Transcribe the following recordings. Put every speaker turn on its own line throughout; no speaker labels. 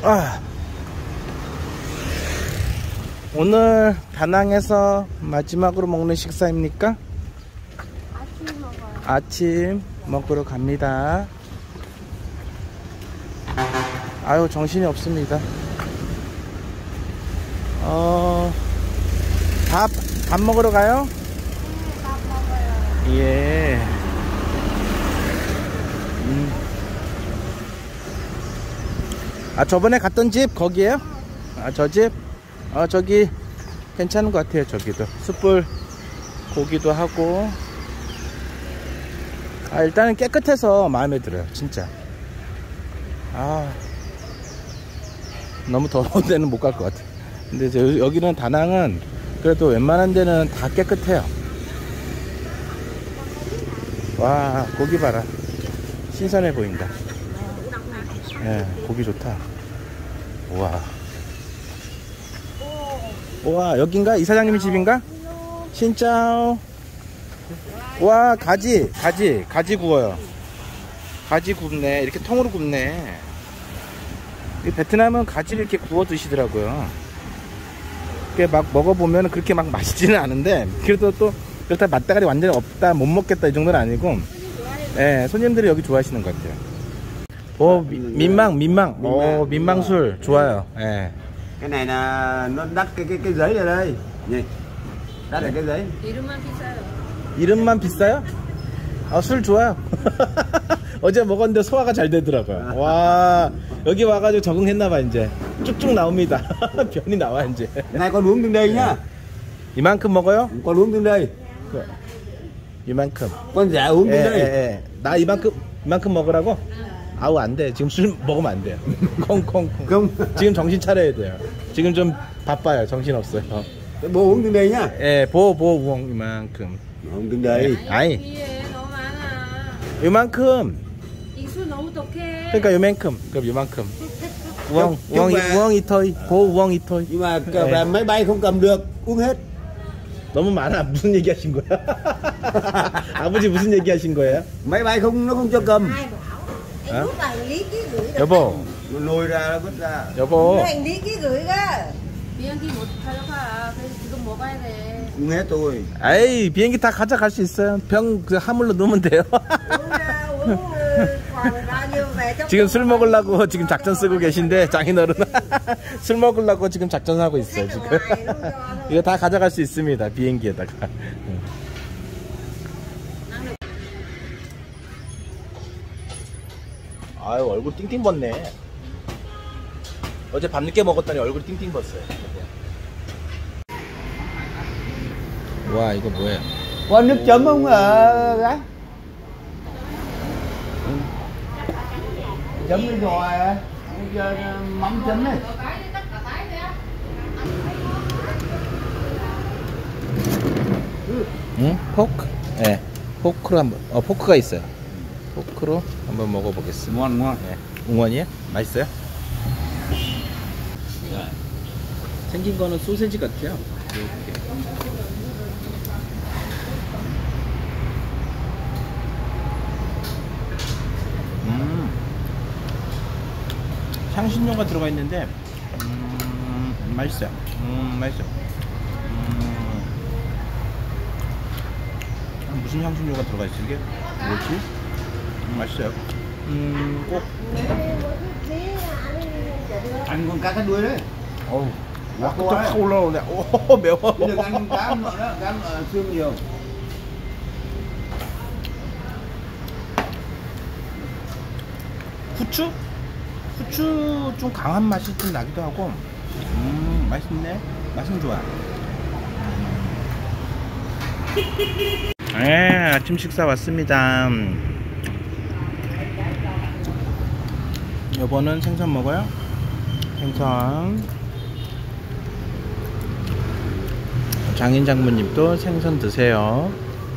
아, 오늘 다낭에서 마지막으로 먹는 식사입니까?
아침 먹어요.
아침 먹으러 갑니다. 아유, 정신이 없습니다. 밥 먹으러 가요?
네, 밥 먹어요.
예. 아, 저번에 갔던 집 거기에요? 아, 저 집? 저기 괜찮은 것 같아요. 저기도 숯불 고기도 하고. 아, 일단은 깨끗해서 마음에 들어요, 진짜. 아, 너무 더러운 데는 못 갈 것 같아. 근데 여기는 다낭은 그래도 웬만한 데는 다 깨끗해요. 와, 고기 봐라. 신선해 보인다. 예, 고기 좋다. 우와. 우와, 여긴가? 이사장님 집인가? 신짜오. 와, 가지 구워요. 가지 굽네. 이렇게 통으로 굽네. 이 베트남은 가지를 이렇게 구워 드시더라고요. 이렇게 막 먹어보면 그렇게 막 맛있지는 않은데, 그래도 또 그렇다 맛다가리 완전히 없다, 못 먹겠다 이 정도는 아니고, 예, 손님들이 여기 좋아하시는 것 같아요. 오, 민망. 오, 민망술 좋아요. 예.
Cái này là nó đắt cái giấy ở đây. Nhìn. Đắt là cái giấy.
이름만 비싸요.
이름만 비싸요? 아, 술 좋아요. 어제 먹었는데 소화가 잘 되더라고요. 와, 여기 와가지고 적응했나봐. 이제 쭉쭉 나옵니다. 변이 나와 이제.
Này con uống từng đây nhá.
이만큼 먹어요?
Con uống từng đây.
이만큼.
Con giả uống từng đây.
예. 나 이만큼 먹으라고? 아우, 안 돼. 지금 술 먹으면 안 돼요. 콩. 지금 정신 차려야 돼요. 지금 좀 바빠요. 정신 없어요.
Bố uống từng đây nhá.
예, 우엉 이만큼.
Uống từng đây.
아이,
뒤에 너무 많아.
이만큼.
이수 너무 독해.
그러니까 요만큼. 그럼 요만큼. 우엉 이토이. 우엉 이토이.
Nhưng mà về máy bay không cầm được, uống hết.
너무 많아. 무슨 얘기 하신 거야? 아버지 무슨 얘기 하신 거예요?
Máy bay nó không cho cầm.
Ai bảo? Anh rút là lý ký gửi được.
여보,
Nó lôi ra vứt ra.
여보.
anh lý ký gửi ra. 비행기 못 타려가. 그래서 지금 먹어야 돼.
Uống hết thôi.
에이, 비행기 다 가져갈 수 있어요. 그 하물로 넣으면 돼요. 지금 술 먹으려고 지금 작전 쓰고 계신데, 장인어른. 술 먹으려고 지금 작전하고 있어요, 지금. 이거 다 가져갈 수 있습니다, 비행기에다가. 아유, 얼굴 띵띵 벗네. 어제 밤늦게 먹었더니 얼굴 띵띵 벗어요. 와, 이거 뭐예요?
Có nước chấm không gái? Chấm với rồi. Mắm chấm này.
응? 포크? 네. 포크로 한번, 포크가 있어요. 포크로 한번 먹어보겠습니다.
Ngon.
네. 웅원이에요? 맛있어요? 생긴 거는 소세지 같아요. 이렇게. 향신료가 들어가 있는데, 맛있어요. 맛있어요. 무슨 향신료가 들어가 있어 이게? 뭐지? 맛있어요. 꼭.
Ăn con cá thắt đuôi đấy.
어우, 와, 또 확 올라오네. 오, 매워.
Bây giờ ăn con cá nữa đó, cá xương nhiều.
후추? 후추 좀 강한 맛이 좀 나기도 하고. 맛있네. 맛은 좋아. 네, 아침 식사 왔습니다. 여보는 생선 먹어요? 생선. 장인 장모님도 생선 드세요.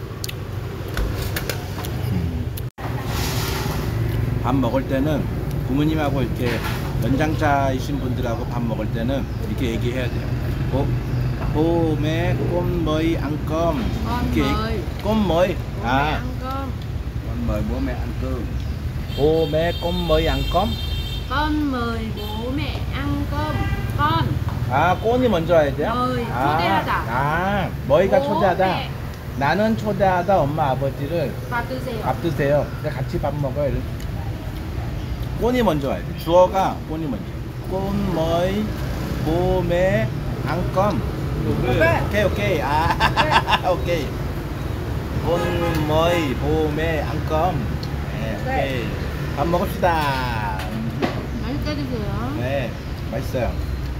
밥 먹을 때는 부모님하고 이렇게 연장자이신 분들하고 밥 먹을 때는 이렇게 얘기해야 돼요. 봄에 꽃머리 안껌. 꽃머리. 아.
Con mời bố mẹ ăn cơm.
봄에 꽃머리 안껌.
Con mời bố mẹ ăn cơm. Con
아, 꼬니 먼저 와야 돼요?
mời 초대하다.
머이가
오,
초대하다.
네.
나는 초대하다 엄마 아버지를
밥 드세요.
밥 드세요. 그러니까 같이 밥 먹어요. 꼬니 먼저 와야 돼. 주어가 꼬니 먼저. 꼰 머이 봄에 안껌. 오케이. 오케이. 꼰 머이 봄에 안껌. 네, 오케이. 밥 먹읍시다.
맛있게 드세요.
네, 맛있어요.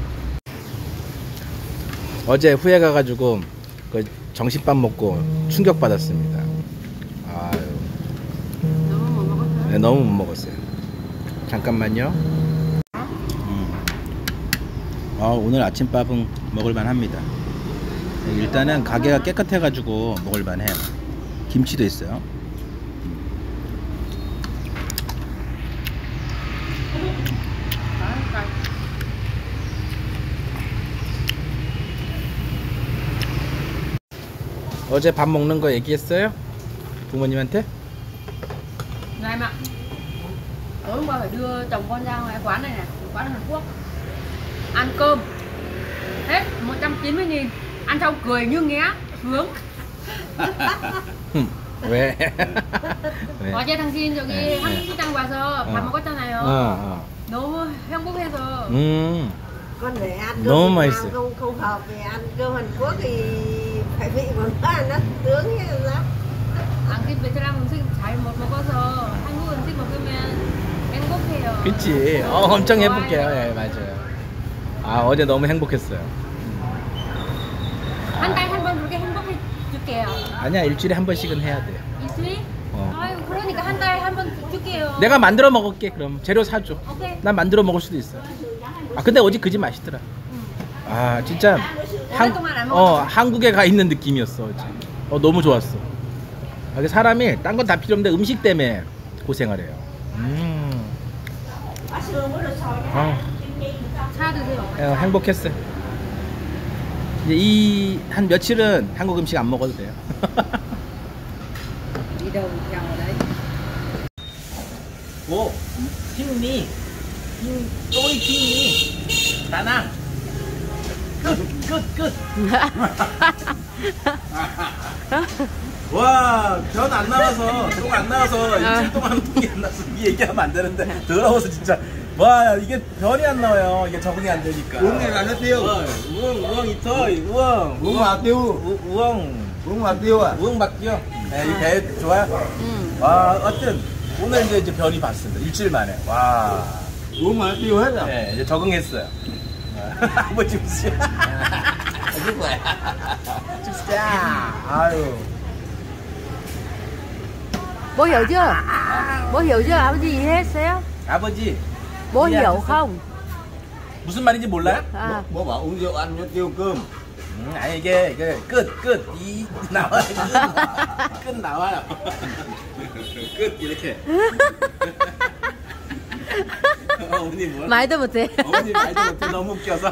어제 후에 가가지고 그 정신밥 먹고 충격 받았습니다. 아유,
너무 못 먹었어요?
네, 너무 못 먹었어요. 잠깐만요. 오늘 아침밥은 먹을만 합니다. 일단은 가게가 깨끗해가지고 먹을만 해요. 김치도 있어요. 어제 밥 먹는 거 얘기했어요? 부모님한테?
Này mà tối hôm qua phải đưa chồng con ra ngoài quán này nè, quán Hàn Quốc ăn cơm hết 190.000, ăn xong cười như nghé sướng.
왜? 왜?
어제 당신 저기 한국 시장 와서 밥 먹었잖아요. 너무 행복해서.
Con để ăn
Nấu
cơm
mày
Việt Nam
sợ.
không hợp thì ăn cơm Hàn Quốc thì phải vị của nó tướng hay lắm.
당신 베트남 음식 잘 못 먹어서 한국 음식 먹으면 행복해요.
그치. 엄청 행복해요. 예, 맞아요. 어제 너무 행복했어요.
한 달에 한 번 그렇게 행복해 줄게요.
아니야, 일주일에 한 번씩은 해야 돼요.
이수희? 아유, 그러니까 한 달에 한 번 줄게요.
내가 만들어 먹을게. 그럼 재료 사줘.
오케이.
난 만들어 먹을 수도 있어. 근데 어제 그 집 맛있더라. 진짜
오랫동안 안 먹었어.
한국에 가 있는 느낌이었어. 어제. 너무 좋았어. 사람이 딴 건 다 필요 없는데 음식 때문에 고생을 해요.
차 드세요.
행복했어요. 이제 한 며칠은 한국 음식 안 먹어도 돼요.
Đi đâu chào ở đấy.
오, 힘니, 쪼이 힘니, 다낭, 끝. 와, 변 안 나와서, 똥 안 나와서, 일주일 동안 똥이 안 나와서 이 얘기하면 안 되는데, 더러워서 진짜. 와, 이게 변이 안 나와요. 이게 적응이 안 되니까.
Uống này là nó tiêu.
우엉 이터이, 우엉.
Uống vào tiêu.
우엉.
Uống vào tiêu à?
우엉 바뀌어. 네, 이 배 좋아요? 와, 어쨌든, 오늘 이제 변이 봤습니다. 일주일 만에. 와.
Uống mà nó tiêu hết rồi.
네, 이제 적응했어요. 아버지 웃으시오. 누구야? 진짜. 아유.
Bố hiểu chưa? Bố hiểu chưa? 아버지 이해했어요?
아버지.
Bố hiểu không?
무슨 말인지 몰라요?
Bố bảo uống rượu ăn nó tiêu cơm.
아니 이게 끝 이 나와요. 끝 나와요. 끝 이렇게. 어머니 뭐야?
말도 못해.
어머니 말도 못해. 너무 웃겨서.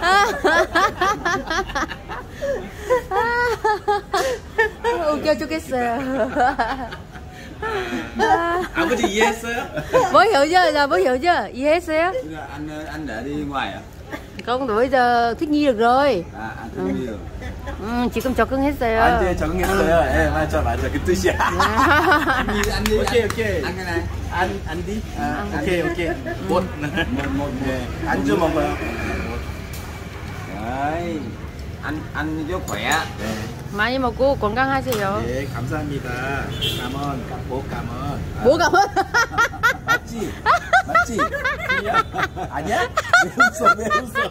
웃겨 죽겠어요.
아버지 이해했어요?
Bố hiểu chưa? Giờ bố hiểu chưa? I해했어요?
Anh để đi ngoài à?
Con bây giờ thích nghi được rồi.
Anh thích đi rồi.
지금 적응했어요.
이제 적응했어요. 예, 맞아. 그 뜻이야.
Anh đi.
오케이.
Ăn cái này.
안디? 오케이. 못. 네. 안주 먹어요.
Đấy. Ăn cho khỏe.
네.
많이 먹고 건강하세요.
네, 감사합니다. 감원.
뭐 감원?
맞지? 아니야? 왜 웃어?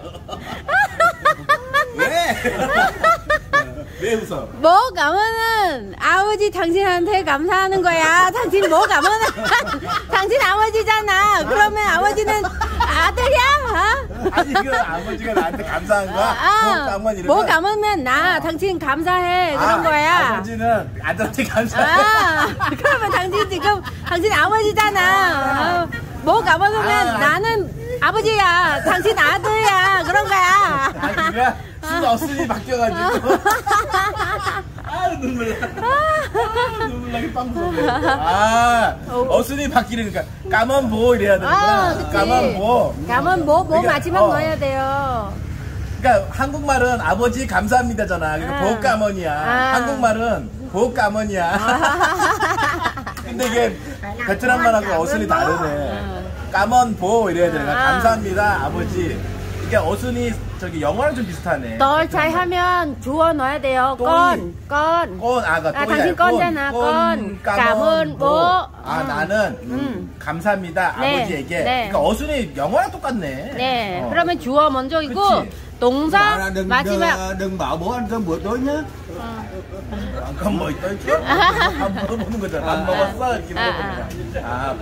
왜 웃어?
뭐 감원은 아버지 당신한테 감사하는 거야. 당신 뭐 감원은 당신 아버지잖아. 그러면 아버지는 아들이야?
아니 그 아버지가 나한테 감사한 거야?
뭐 감으면 나 당신 감사해 그런 거야.
아버지는 아들한테 감사해.
그러면 당신 지금 당신 아버지잖아. 뭐 감으면 나는 아버지야. 당신 아들이야. 그런 거야.
그래? 순 없으니 바뀌어가지고. 눈물 나. 눈물 나게 빵 무섭네. 어순이 바뀌니까 까만보 이래야 되는구나. 까만보.
까만보 뭐
그러니까,
마지막 넣어야 돼요.
그러니까 한국말은 아버지 감사합니다잖아. 그러니까 보까머니야. 한국말은 보까머니야. 근데 이게 베트남말하고 어순이 다르네. 까먼보 이래야 되는 거야. 감사합니다 아버지. 이게 어순이 저기 영어랑 좀 비슷하네.
널 잘하면 주워 넣어야 돼요. 건. 당신 건잖아. 건. 까먼보.
나는 감사합니다
네.
아버지에게.
네.
그러니까 어순이 영어랑 똑같네.
네. 그러면 주어 먼저이고
그치.
동사
đừng,
마지막.
đừng bảo bố ăn cơm bữa tối nhé.
그럼 뭐 있다 있죠? 밥 물어보는 거잖아. 밥 먹었어? 이렇게 물어보는 거야.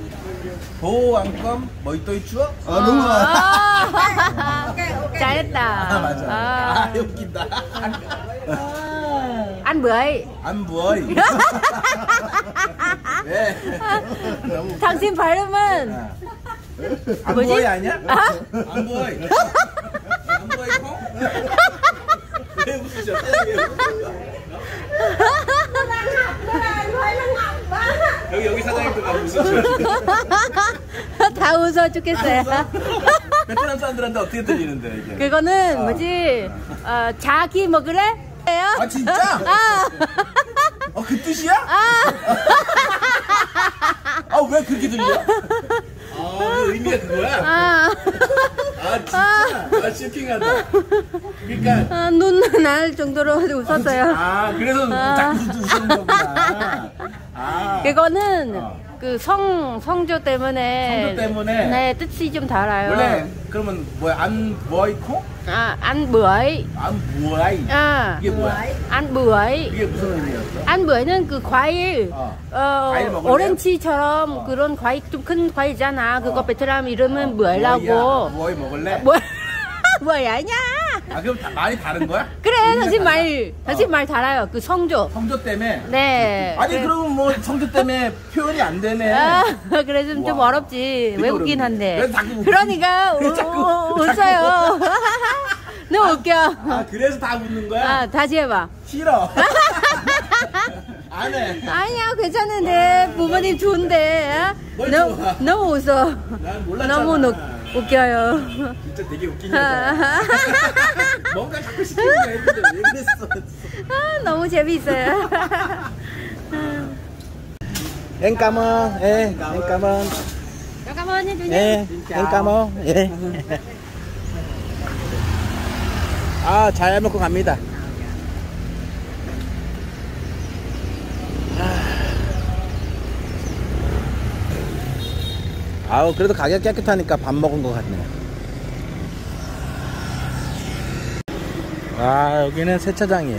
보안검 뭐 있다 있죠?
Đúng rồi.
잘했다.
맞아. 웃긴다.
Ăn bưởi.
안 보이. 네. 너무
당신 발음은
안
뭐지?
보이 아니야? 안 보이. 안 보이 콩? 왜 웃으셨어요? 여기 사장님도 막 웃으셔.
다 웃어 죽겠어요.
베트남 사람들한테 어떻게 들리는데 이게?
그거는 뭐지? 자기 먹으래?
아 진짜? 그 뜻이야? 왜 그렇게 들려? 그 의미가 그거야? 진짜? 쇼킹하다. 그러니까
눈 날 정도로 웃었어요.
그래서 자꾸 웃는 거구나.
그거는 그 성조 때문에.
성조 때문에?
네, 뜻이 좀 달라요.
원래 그러면 뭐야? 안 뭐이콩?
ăn bưởi.
안 뭐이? 이게 뭐야?
ăn bưởi.
이게 무슨 의미였어?
ăn bưởi 그 과일.
과일 먹을래요?
오렌지처럼 그런 과일 좀 큰 과일이잖아. 그거 베트남 이름은 bưởi.라고.
뭐이 먹을래?
bưởi 아니야.
그럼 말이 다른 거야?
그래, 당신 말 달아요. 그 성조.
성조 때문에?
네.
그러면 뭐 성조 때문에 표현이 안 되네.
그래 좀 어렵지. 외국긴 한데.
그래서 자꾸
그러니까 웃어요. 너무 웃겨.
그래서 다 웃는 거야?
다시 해봐.
싫어. 안 해.
아니야, 괜찮은데. 부모님 좋은데.
뭘 좋아?
너무 웃어.
난 몰랐잖아.
너무 웃겨요.
진짜 되게 웃긴 여자야. 뭔가 자꾸 시키는 거 했는데 왜 그랬어?
너무 재밌어요.
Em cảm ơn. Em cảm ơn.
cảm ơn nha chú
예, em cảm ơn. 예. 잘 먹고 갑니다. 그래도 가격 깨끗하니까 밥 먹은 것 같네요. 여기는 세차장이에요.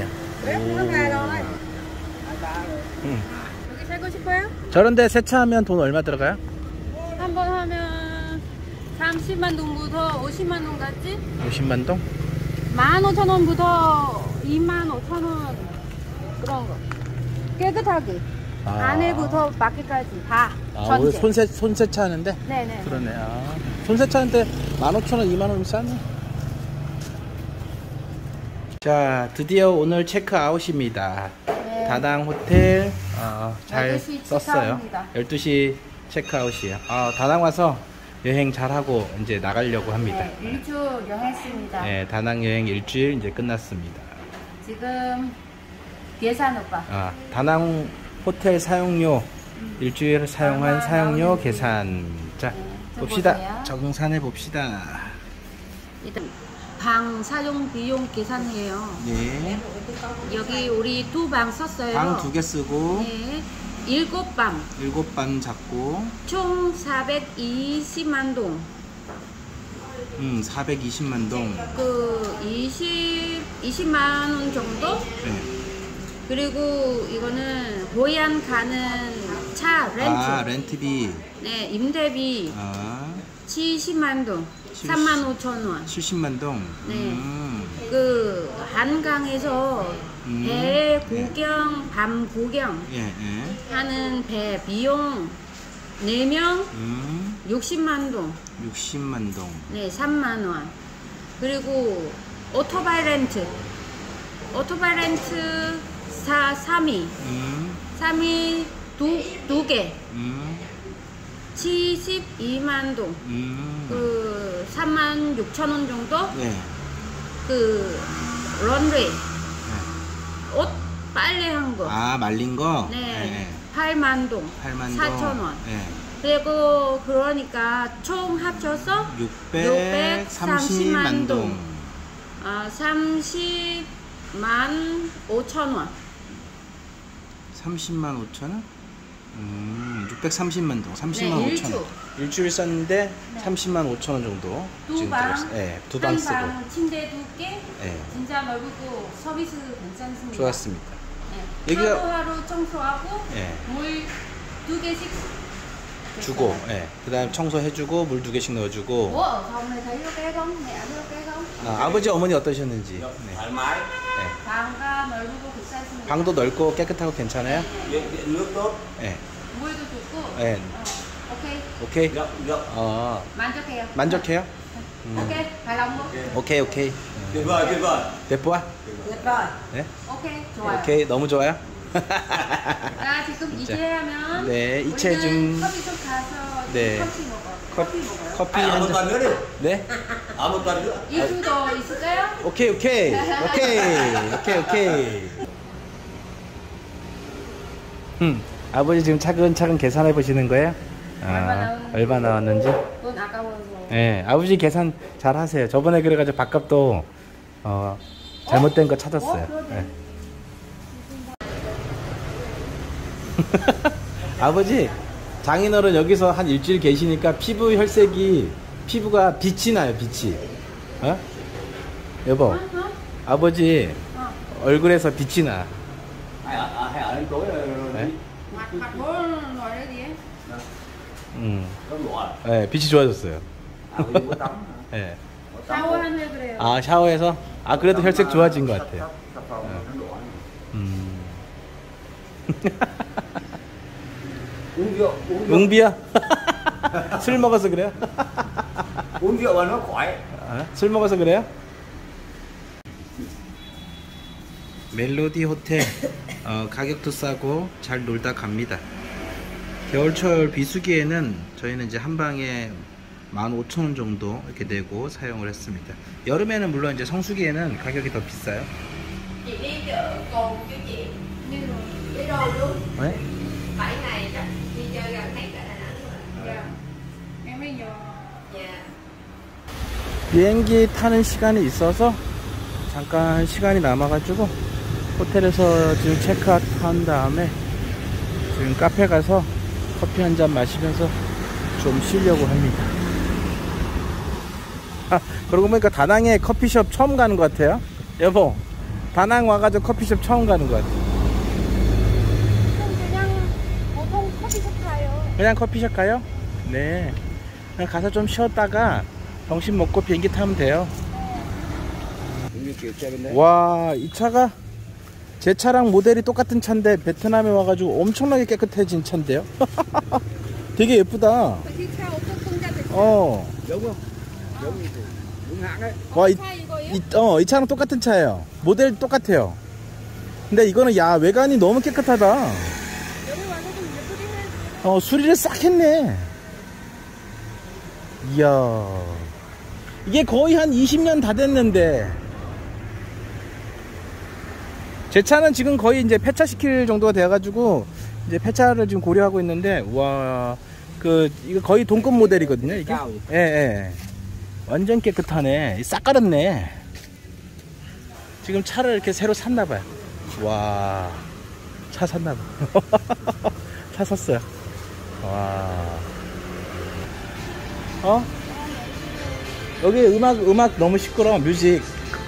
여기 살고 싶어요?
저런데 세차하면 돈 얼마 들어가요?
한 번 하면 30만 동부터 50만 동까지
50만 동?
15,000원부터 25,000원 그런 거 깨끗하게 안에부터 밖에까지 다
우리
전체.
손세차 하는데?
네네.
그러네. 손세차 하는데 15,000원, 2만원 싸네. 자, 드디어 오늘 체크아웃입니다.
네.
다낭 호텔 잘
12시
썼어요.
체크아웃입니다.
12시 체크아웃이에요. 다낭 와서 여행 잘하고 이제 나가려고 합니다.
네, 일주 여행했습니다.
네, 다낭 여행 일주일 이제 끝났습니다.
지금 계산 오빠.
다낭 호텔 사용료 일주일 사용한 사용료 계산. 자, 봅시다.
보세요.
정산해 봅시다.
일단 방 사용 비용 계산해요.
네.
여기 우리 2방 썼어요.
방 2개 쓰고
네. 7방.
7방 잡고
총 420만 동.
420만 동.
20만 원 정도?
네.
그리고 이거는 고향 가는 차 렌트.
렌트비.
네, 임대비 70만 동. 35,000원.
70만 동.
네. 그 한강에서 배 구경, 밤 구경 하는 배 비용 4명 60만 동.
60만 동.
네, 3만 원. 그리고 오토바이 렌트 3위. 3위 두 개. 72만 동. 그 36,000원 정도.
네.
그 런웨이. 옷 빨래한 거.
아, 말린 거?
네.
네.
8만 동.
8만
4,000원.
네.
그리고 그러니까 총 합쳐서
630만 동.
30만 5천원.
30만 5천원? 630만 동. 30만
네,
5천원. 일주일 썼는데 30만 5천원 정도.
두 방,
네, 두 방 쓰고.
한 방 침대 2개.
네.
진짜 넓고 서비스 괜찮습니다.
좋았습니다.
네.
여기가-
하루하루 청소하고
네.
물 2개씩
주고, 예. 그 다음에 청소해주고, 물 2개씩 넣어주고.
Ủa ở phòng này thấy ok không? Mẹ ăn ok không?
아버지, 어머니 어떠셨는지. 네.
thoải mái.
네.
방가 넓고 괜찮습니다.
방도 넓고 깨끗하고 괜찮아요?
Nước tốt.
네.
물도 좋고.
네.
오케이.
오케이?
Rộng rộng.
만족해요.
만족해요?
오케이. hài lòng không?
오케이, 오케이.
Tuyệt vời tuyệt vời.
예뻐?
Tuyệt vời.
네?
오케이. 좋아요.
오케이, 너무 좋아요?
자, 지금 이체하면
네,
우리는
이체중.
커피숍 가서
네.
커피 먹어요. 커피 먹어요.
커피
Ở
한
một
잔.
tuần nữa đi.
네?
Ở một tuần nữa.
2주 더 있을까요?
오케이, 오케이. 오케이. 오케이, 오케이. 아버지 지금 차근차근 계산해 보시는 거예요? 얼마 나왔는지?
돈 아까워서.
네, 아버지 계산 잘 하세요. 저번에 그래가지고 밥값도 잘못된 거 찾았어요. 네. 아버지, 장인어른 여기서 한 일주일 계시니까 피부 혈색이, 피부가 빛이 나요, 빛이. 어? 여보, 아버지 얼굴에서 빛이 나.
Hay ở đến tối rồi
네?
đi.
Mặt bố nói cái gì ấy?
Có lụa.
네, 빛이 좋아졌어요.
À, đi mua tắm.
네.
샤워하면 그래요.
아, 샤워해서? 아, 그래도 혈색 좋아진 것 같아요.
Sắp phòng nó lụa. Uống rượu, uống rượu.
응비야? 술 먹어서 그래요?
Uống rượu mà nó khỏi.
술 먹어서 그래요? 멜로디 호텔 가격도 싸고 잘 놀다 갑니다. 겨울철 비수기에는 저희는 이제 한 방에 15,000원 정도 이렇게 내고 사용을 했습니다. 여름에는 물론 이제 성수기에는 가격이 더 비싸요.
Chị đi chợ Cồn chưa chị? Đi đâu luôn?
네?
7 ngày chắc đi chơi gần hết cả Đà Nẵng rồi.
Dạ. Em bây giờ
Dạ.
비행기 타는 시간이 있어서 잠깐 시간이 남아가지고 호텔에서 지금 체크아웃 한 다음에 지금 카페 가서 커피 한 잔 마시면서 좀 쉬려고 합니다. 그러고 보니까 다낭에 커피숍 처음 가는 것 같아요. 여보, 다낭 와가지고 커피숍 처음 가는 것 같아요.
그냥 보통 커피숍 가요.
그냥 커피숍 가요? 네. 그냥 가서 좀 쉬었다가 점심 먹고 비행기 타면 돼요.
Uống như kiểu xe bên đấy.
와, 이 차가 제 차랑 모델이 똑같은 차인데 베트남에 와가지고 엄청나게 깨끗해진 차인데요. 되게 예쁘다.
차 없어 통자 됐어.
Giống không? Giống như thế. Đúng hãng đấy.
와,
차 이거요?
이 차랑 똑같은 차예요. 모델 똑같아요. 근데 이거는 야, 외관이 너무 깨끗하다.
여기 와서 좀 예쁘긴 해.
수리를 싹 했네. 이야, 이게 거의 한 20년 다 됐는데 제 차는 지금 거의 이제 폐차시킬 정도가 돼가지고 이제 폐차를 지금 고려하고 있는데, 와, 이거 거의 동급 모델이거든요, 이게. 예, 예. 완전 깨끗하네. 싹 깔았네. 지금 차를 이렇게 새로 샀나봐요. 와, 차 샀나봐. 차 샀어요. 와. 여기 음악 너무 시끄러워, 뮤직.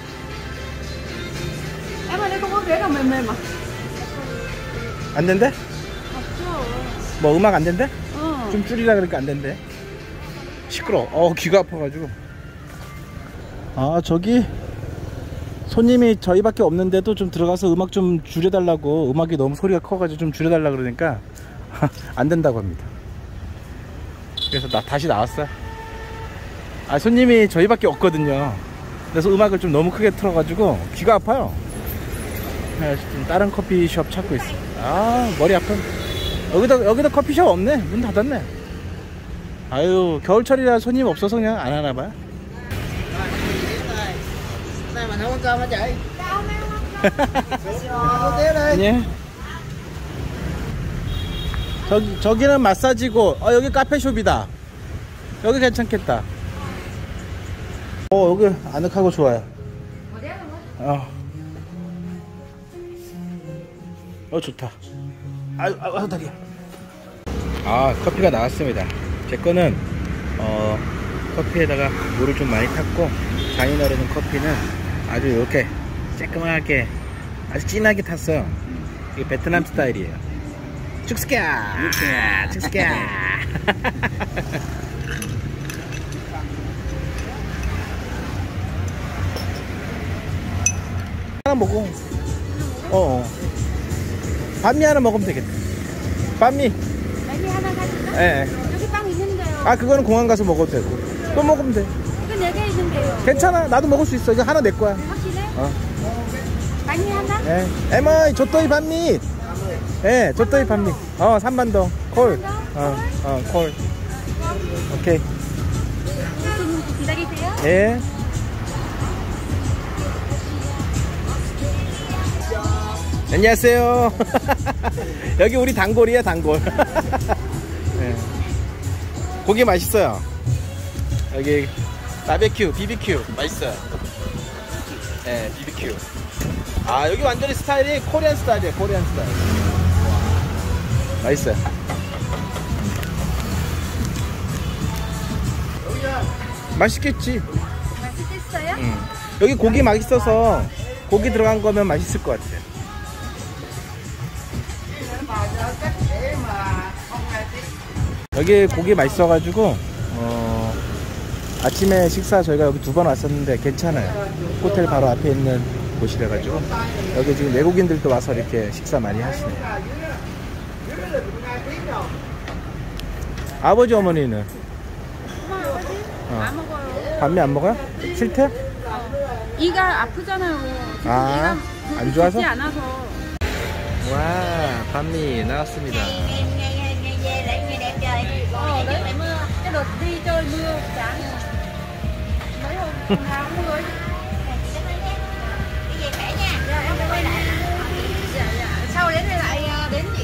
Em ơi, đây không có ghế nào mềm à?
안 된대?
없죠.
뭐 음악 안 된대?
어.
좀 줄이라 그러니까 안 된대. 시끄러워. 귀가 아파가지고. 아, 저기 손님이 저희밖에 없는데도 좀 들어가서 음악 좀 줄여달라고, 음악이 너무 소리가 커가지고 좀 줄여달라 그러니까 안 된다고 합니다. 그래서 다시 나왔어요. 아, 손님이 저희밖에 없거든요. 그래서 음악을 좀 너무 크게 틀어가지고 귀가 아파요. 지금 다른 커피숍 찾고 있어. 아, 머리 아픈. 여기도 커피숍 없네. 문 닫았네. 아유, 겨울철이라 손님 없어서 그냥 안 하나 봐요. 예. 저기는 마사지고, 여기 카페숍이다. 여기 괜찮겠다. 여기 아늑하고 좋아요. 좋다. 아유, 다리야. 커피가 나왔습니다. 제 거는, 커피에다가 물을 좀 많이 탔고, 장인어른은 커피는 아주 이렇게 쬐끄맣게 아주 진하게 탔어요. 이게 베트남 스타일이에요. 축스키야! 축스키야! 하나 먹어. 반미 하나 먹으면 되겠다. 반미
하나 가실까?
예.
여기 빵 있는데요.
그거는 공항 가서 먹어도 되고 또 먹으면 돼.
이거 4개 있는데요.
괜찮아. 나도 먹을 수 있어. 이거 하나 내 거야.
확실해? 반미 하나?
예. 에머이 조또이 반미. 예, 조또이 반미. 3만 동. 콜. 콜. 오케이.
좀 기다리세요.
예. 안녕하세요. 여기 우리 단골이야, 단골. 네. 고기 맛있어요. 여기 바베큐, BBQ 맛있어요. 네, BBQ. 여기 완전히 스타일이 코리안 스타일이에요, 코리안 스타일. 맛있어요. 맛있겠지.
맛있겠어요?
여기 고기 맛있어서 고기 들어간 거면 맛있을 것 같아요. 여기 고기 맛있어가지고 아침에 식사 저희가 여기 2번 왔었는데 괜찮아요. 호텔 바로 앞에 있는 곳이라가지고 여기 지금 외국인들도 와서 이렇게 식사 많이 하시네요. 아버지 어머니는?
안 먹어요.
반미 안 먹어요? 싫대?
이가 아프잖아요.
아, 안 좋아서?
좋지 않아서.
와, 반미 나왔습니다.
Đấy, cái đợt đi chơi mưa sáng mấy hôm tháng mưa ấy. Cái gì khỏe nha. Dạ, em quay lại. Dạ. Sau đến đây lại đến chị.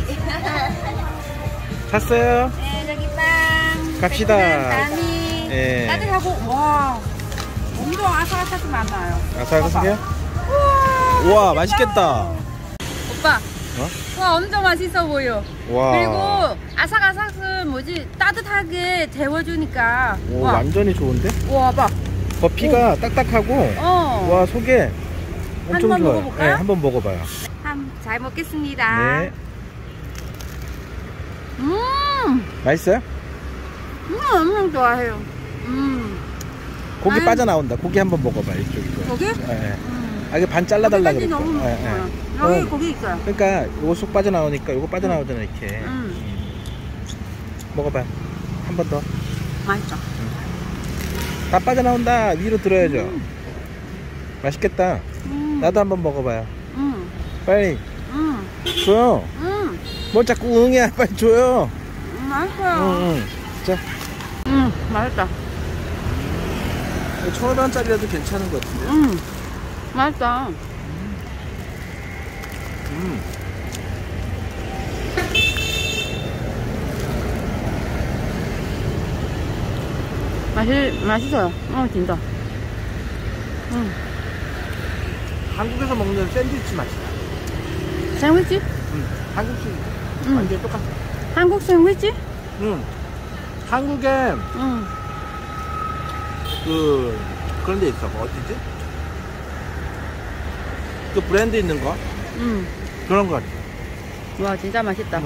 샀어요?
네, 저기 빵.
갑시다.
밤이
예.
따뜻하고 와, 엄청 아삭아삭이 많아요.
아삭아삭해요? 우와, 맛있겠다.
오빠. 와, 엄청 맛있어 보여.
와.
그리고 아삭아삭은 뭐지? 따뜻하게 데워주니까.
오,
와.
완전히 좋은데?
와, 봐.
버피가 딱딱하고 와, 속에 엄청
한번
좋아요.
먹어볼까요?
네, 한번 먹어봐요.
잘 먹겠습니다.
네. 맛있어요?
엄청 좋아해요.
고기 빠져나온다. 고기 한번 먹어봐요. 이쪽.
고기?
네. 이게 반 잘라달라
고기까지
그랬어.
너무
네.
여기 고기 있어요.
그러니까 요거 쏙 빠져나오니까 요거 빠져나오잖아 이렇게. 먹어봐요. 한 번 더.
맛있죠.
다 빠져나온다. 위로 들어야죠. 맛있겠다. 나도 한번 먹어봐요. 빨리. 줘요. 뭘 자꾸 응이야. 빨리 줘요.
맛있어요.
자.
맛있다.
1,500원짜리라도 괜찮은 것 같은데.
맛있다. 맛있어요. 진짜.
한국에서 먹는 샌드위치 맛이야.
샌드위치?
한국식 완전 똑같아.
한국 샌드위치?
한국에 그런 데 있어. 어디지? 그 브랜드 있는 거? 그런 거 같아.
와, 진짜 맛있다.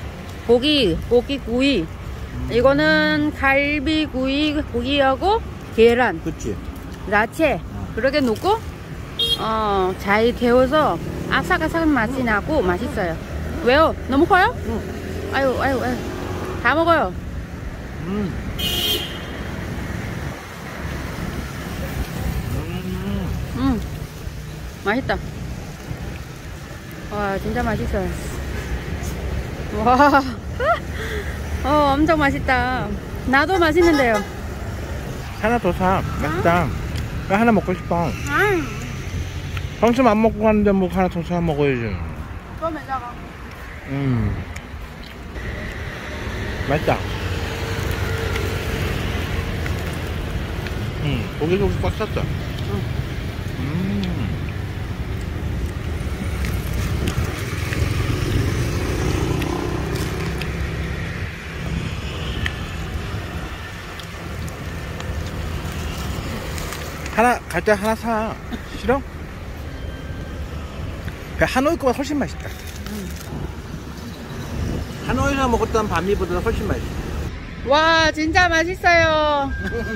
고기구이. 이거는 갈비구이, 고기하고 계란,
그치?
야채 그렇게 넣고 잘 데워서 아삭아삭한 맛이 나고 맛있어요. 왜요? 너무 커요? 아유. 다 먹어요. 맛있다. 와, 진짜 맛있어요. 와, 엄청 맛있다. 나도 맛있는데요.
하나 더 사. 맛있다. 나 하나 먹고 싶어. 점심 안 먹고 가는데 뭐 하나 더 사 먹어야지. 맛있다. 고기도 꽉 찼어. 하나 갈 때 하나 사. 싫어? 하노이 거가 훨씬 맛있다. 하노이에서 먹었던 반미보다 훨씬 맛있어.
와, 진짜 맛있어요.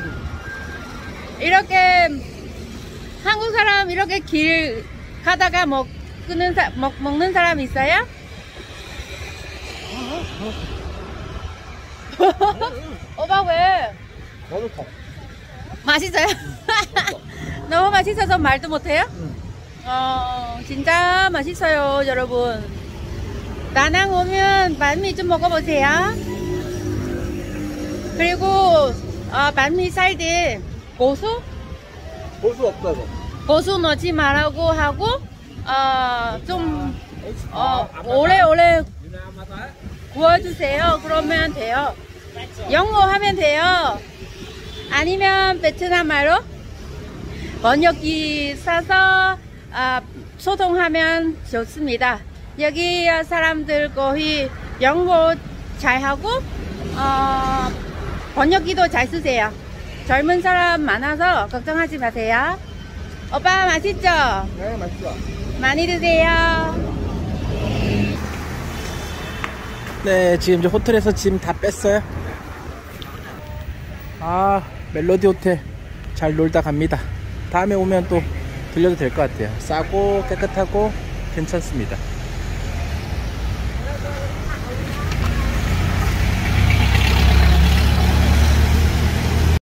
이렇게 한국 사람 이렇게 길 가다가 먹는 사람 있어요? 오빠 왜?
나도 더.
맛있어요? 너무 맛있어서 말도 못해요? 진짜 맛있어요, 여러분. 다낭 오면 반미 좀 먹어보세요. 그리고 반미 살 때 고수?
고수 없다고.
고수 넣지 말라고 하고 좀 오래 구워주세요. 그러면 돼요. 영어 하면 돼요. 아니면 베트남 말로 번역기 사서 소통하면 좋습니다. 여기 사람들 거의 영어 잘하고 번역기도 잘 쓰세요. 젊은 사람 많아서 걱정하지 마세요. 오빠 맛있죠?
네, 맛있어.
많이 드세요.
네, 지금 이제 호텔에서 짐 다 뺐어요. 멜로디 호텔 잘 놀다 갑니다. 다음에 오면 또 들려도 될 것 같아요. 싸고 깨끗하고 괜찮습니다.